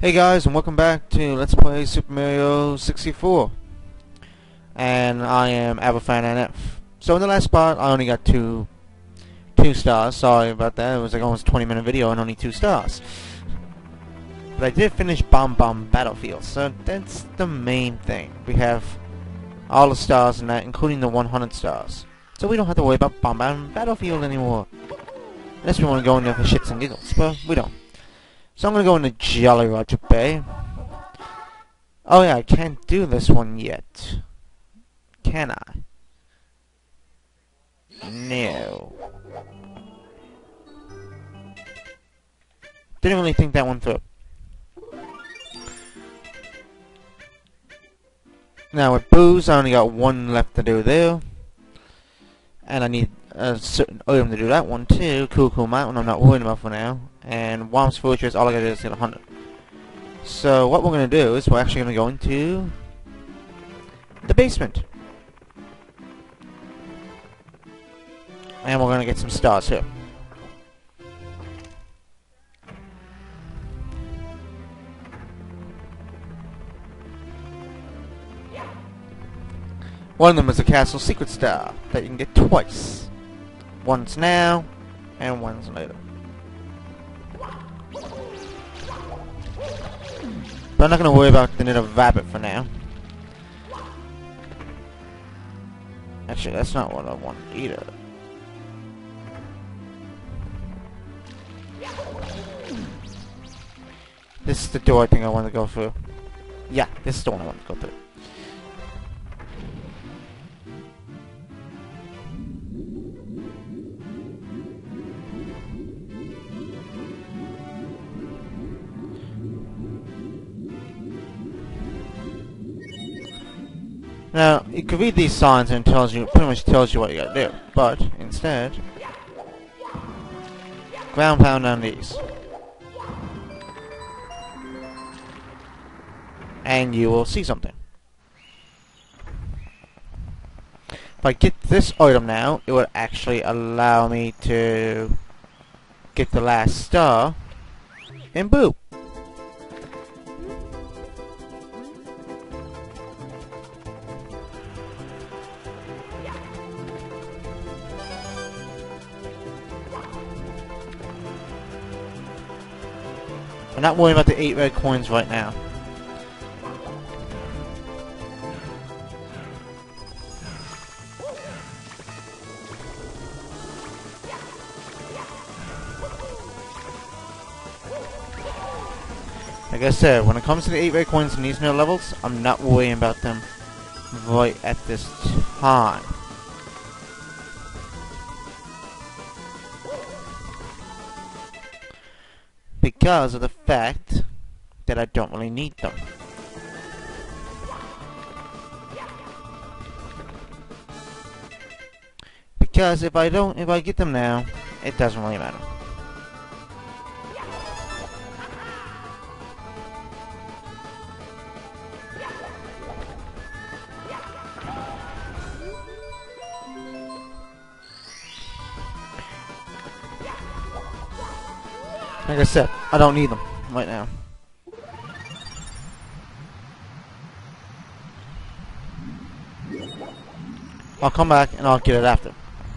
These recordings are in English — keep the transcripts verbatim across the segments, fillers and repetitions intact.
Hey guys, and welcome back to Let's Play Super Mario sixty-four. And I am Avrilfannf. So in the last part, I only got two two stars. Sorry about that. It was like almost a twenty minute video and only two stars. But I did finish Bomb Bomb Battlefield, so that's the main thing. We have all the stars in that, including the one hundred stars. So we don't have to worry about Bomb Bomb Battlefield anymore. Unless we want to go in there for shits and giggles, but we don't. So I'm going to go into Jolly Roger Bay. Oh yeah, I can't do this one yet. Can I? No. Didn't really think that one through. Now with Booze, I only got one left to do there. And I need a certain item to do that one too. Cool Cool Mountain, I'm not worried about for now. And Womp's Fortress, all I gotta do is get one hundred. So what we're gonna do is we're actually gonna go into the basement. And we're gonna get some stars here. One of them is a castle secret star that you can get twice. Once now, and once later. But I'm not going to worry about the little rabbit for now. Actually, that's not what I want either. This is the door I think I want to go through. Yeah, this is the one I want to go through. Now, you can read these signs and it tells you, pretty much tells you what you gotta do. But, instead, ground pound on these. And you will see something. If I get this item now, it would actually allow me to get the last star. And boom! I'm not worrying about the eight red coins right now. Like I said, when it comes to the eight red coins in these middle levels, I'm not worrying about them right at this time. Because of the fact that I don't really need them. Because if I don't, if I get them now, it doesn't really matter. Like I said, I don't need them right now. I'll come back and I'll get it after.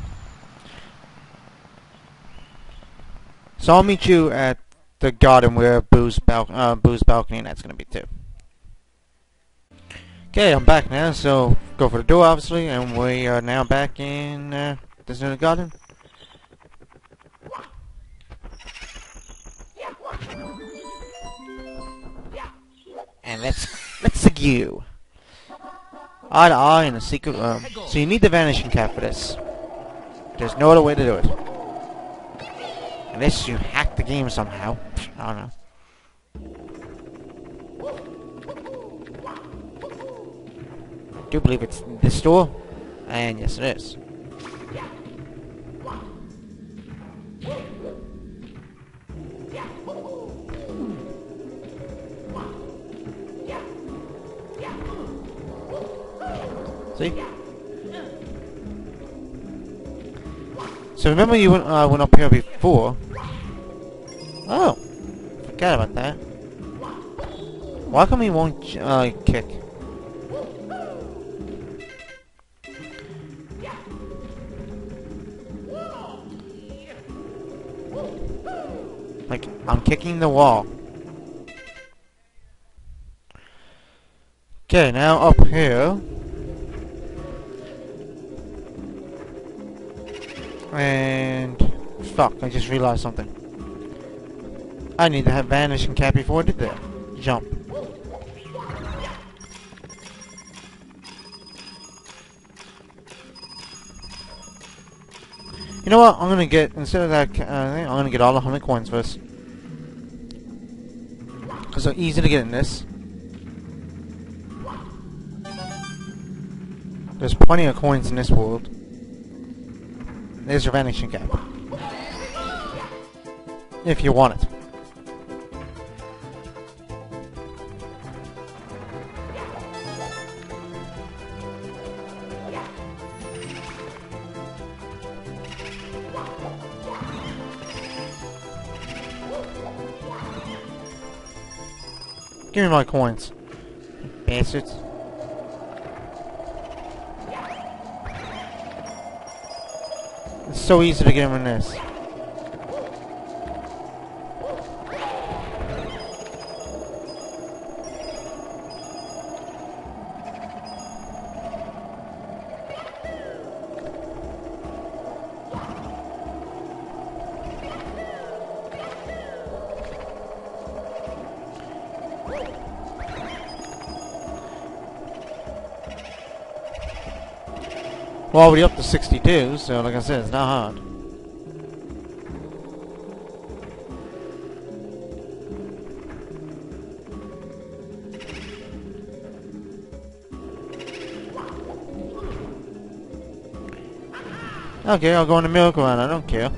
So I'll meet you at the garden where Boo's, bal uh, Boo's balcony and that's gonna be too. Okay, I'm back now, so go for the door obviously, and we are now back in uh, this new garden. And let's let's see you. Eye to eye in a secret room. So you need the vanishing cap for this. There's no other way to do it. Unless you hack the game somehow. I don't know. I do believe it's this door. And yes it is. See? So remember you went, uh, went up here before? Oh, forgot about that. Why come he won't uh, kick? Like, I'm kicking the wall. Okay, now up here. And... fuck, I just realized something. I need to have vanishing cap before I did that. Jump. You know what? I'm gonna get, instead of that, uh, I'm gonna get all the hundred coins first. Because they're easy to get in this. There's plenty of coins in this world. There's your vanishing cap. If you want it. Give me my coins, bastards. It's so easy to get them in this. We're already up to sixty-two, so like I said, it's not hard. Okay, I'll go in the miracle run, I don't care.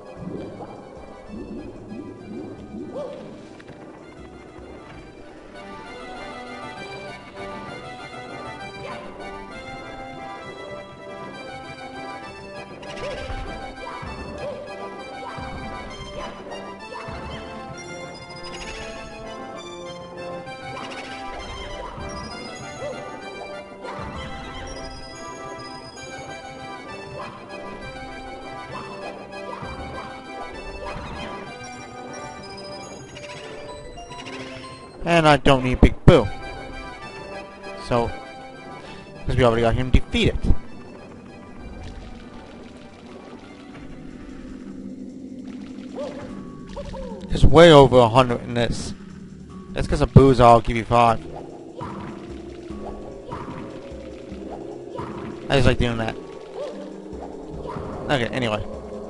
And I don't need Big Boo. So, because we already got him defeated. There's way over a hundred in this. That's because of Boo's, I'll give you five. I just like doing that. Okay, anyway.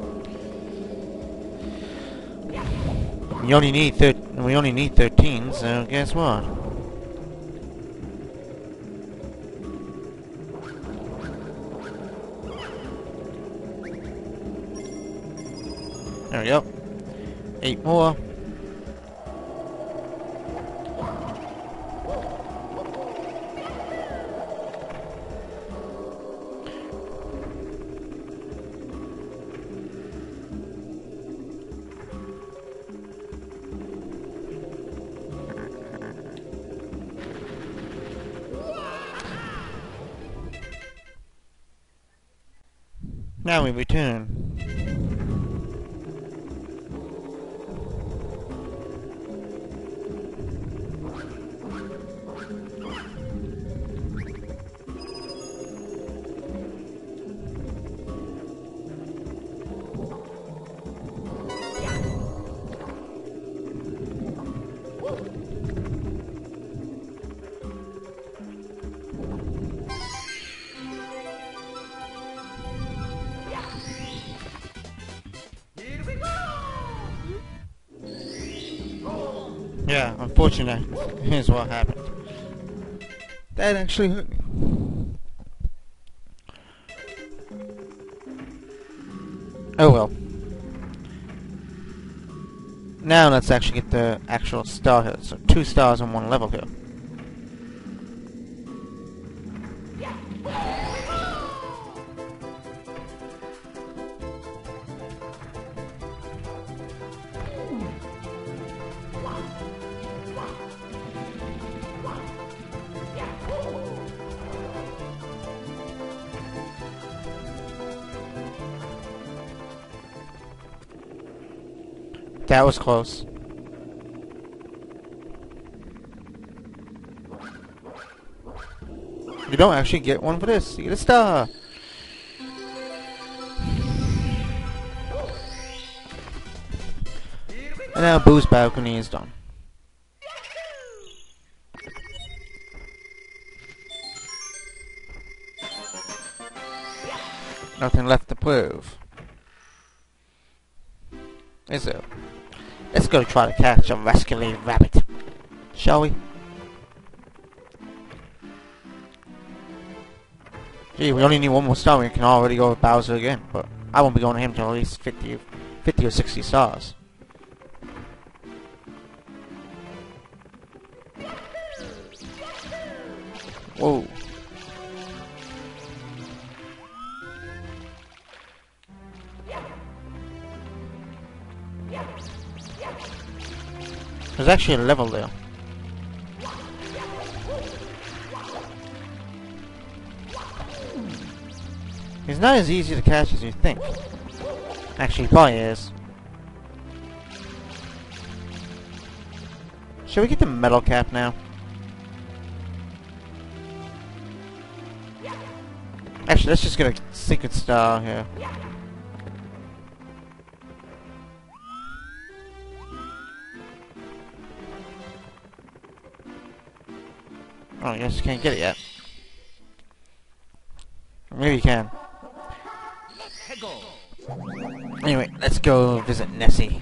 We only need thir we only need thirteen, so guess what? There we go. Eight more. Now we return. Yeah, unfortunately, here's what happened. That actually hurt me. Oh well. Now let's actually get the actual star here. So two stars on one level here. That was close. You don't actually get one for this. You get a star. And now Boo's balcony is done. Nothing left to prove. Is there? Let's go try to catch a rascally rabbit. Shall we? Gee, we only need one more star. We can already go with Bowser again. But I won't be going to him till at least fifty, fifty or sixty stars. Whoa. There's actually a level there. He's not as easy to catch as you think. Actually, he probably is. Should we get the metal cap now? Actually, let's just get a secret star here. Oh, I guess you can't get it yet. Maybe you can. Anyway, let's go visit Nessie.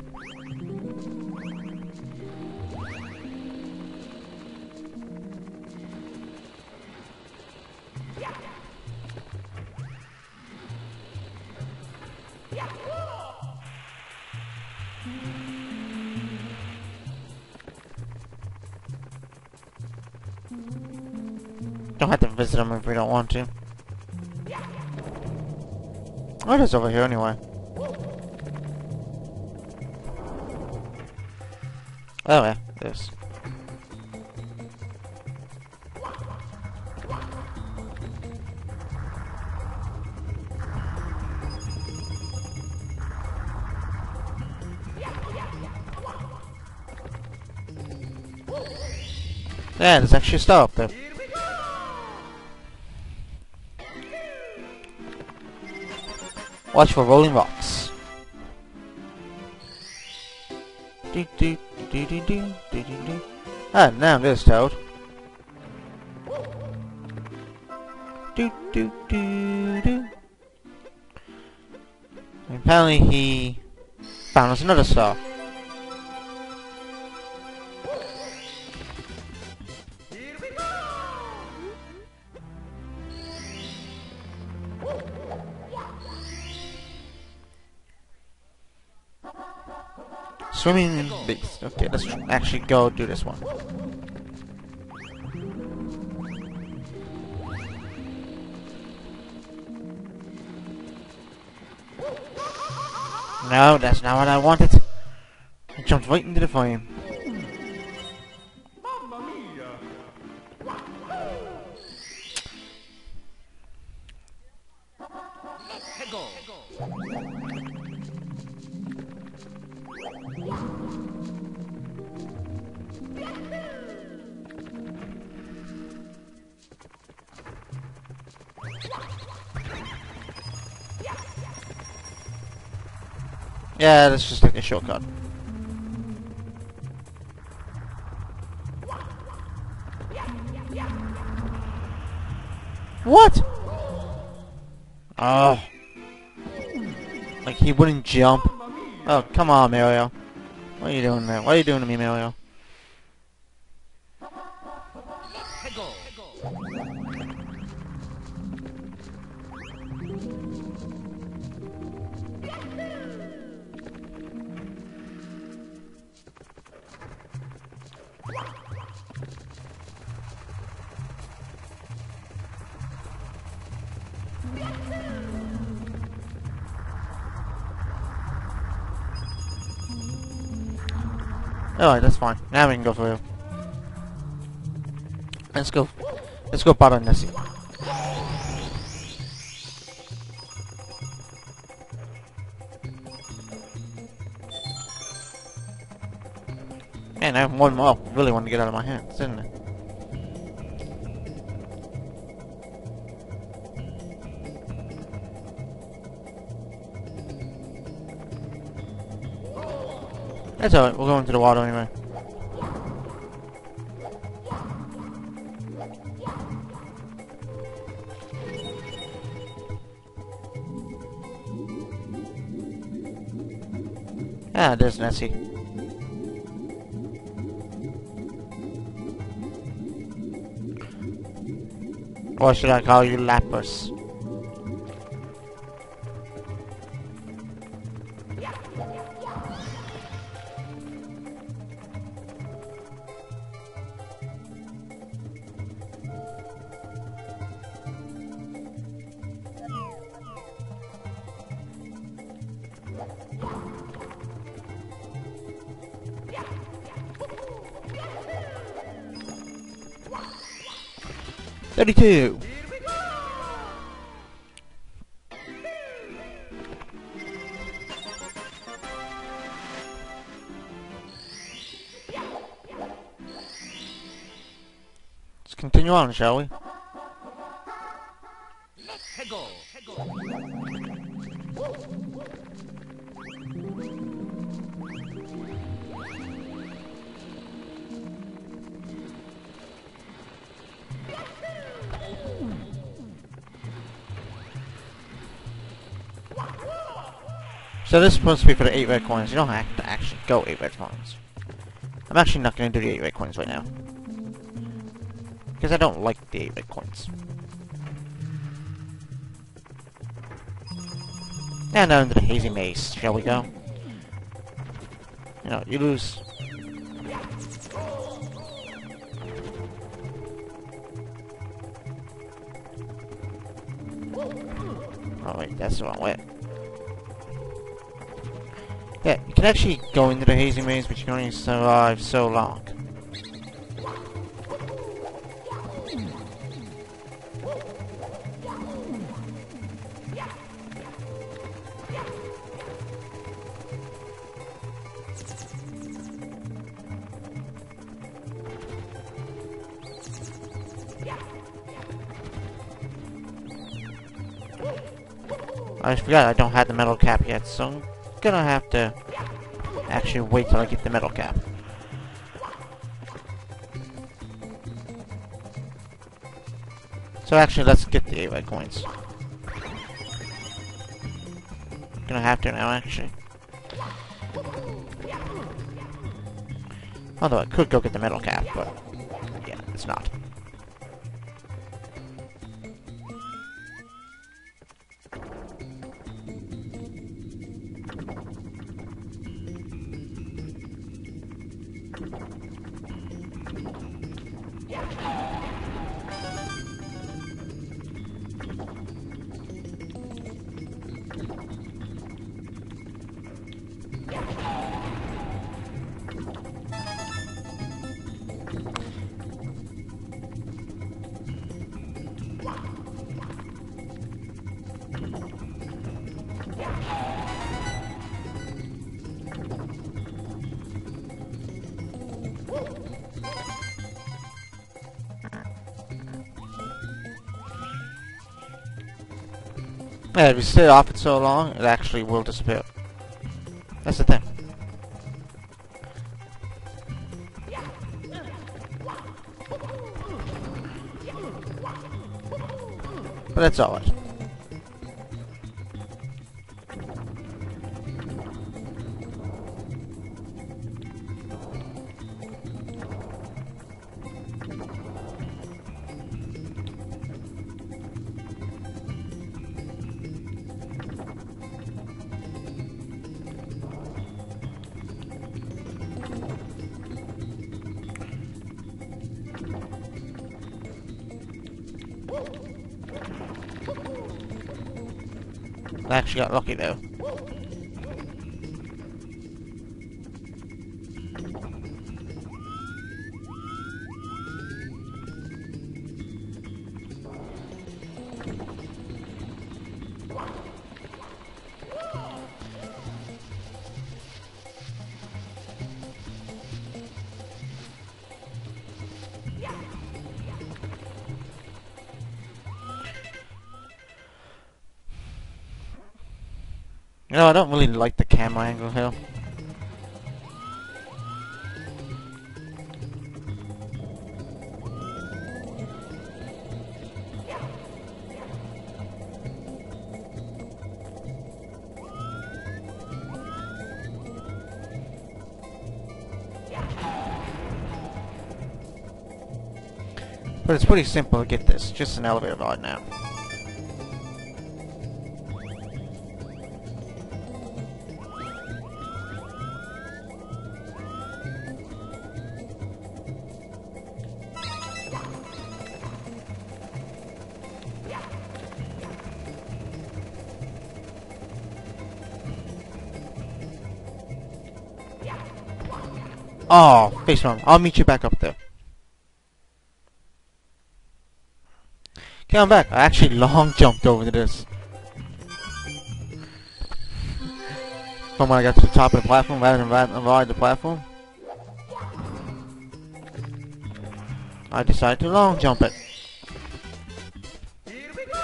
Don't have to visit them if we don't want to. Oh, it is over here anyway. Oh yeah, this. Yeah, there's actually a star up there. Watch for rolling rocks. Do, do, do, do, do, do, do, do. Ah, now there's Toad. Do, do, do, do. And apparently he found us another star. Swimming beast. Okay, let's actually go do this one. No, that's not what I wanted. I jumped right into the flame. Yeah, let's just take a shortcut. What? Oh. Like he wouldn't jump. Oh, come on, Mario. What are you doing there? What are you doing to me, Mario? Alright, that's fine. Now we can go through. Let's go. Let's go battle Nessie. Man, I have one more. Really want to get out of my hands, didn't I? That's alright, we'll go into the water anyway. Ah, there's Nessie. Or should I call you Lapis? Thirty-two. Let's continue on, shall we? So this is supposed to be for the eight red coins. You don't have to actually go eight red coins. I'm actually not going to do the eight red coins right now. Because I don't like the eight red coins. And now into the Hazy Maze. Shall we go? You know, you lose. Oh wait, that's the wrong way. Yeah, you can actually go into the Hazy Maze, but you can only survive so long. I forgot I don't have the metal cap yet, so I'm gonna have to actually wait till I get the metal cap. So actually, let's get the eight red coins. Gonna have to now, actually. Although I could go get the metal cap, but yeah, it's not. Yeah, if you stay off it so long, it actually will disappear. That's the thing. But that's alright. I actually got lucky though. You know, I don't really like the camera angle here. But it's pretty simple to get this. Just an elevator ride now. Oh, face wrong. I'll meet you back up there. Okay, I'm back. I actually long jumped over to this. From when I got to the top of the platform rather than ride, ride the platform. I decided to long jump it. Here we go!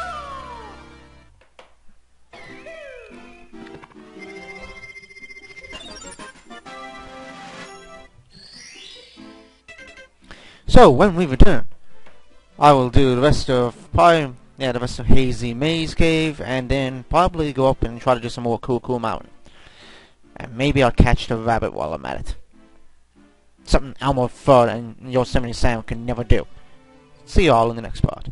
So, when we return, I will do the rest of probably, yeah, the rest of Hazy Maze Cave, and then probably go up and try to do some more cool, cool mountain. And maybe I'll catch the rabbit while I'm at it. Something Elmo Fudd and Yosemite Sam can never do. See you all in the next part.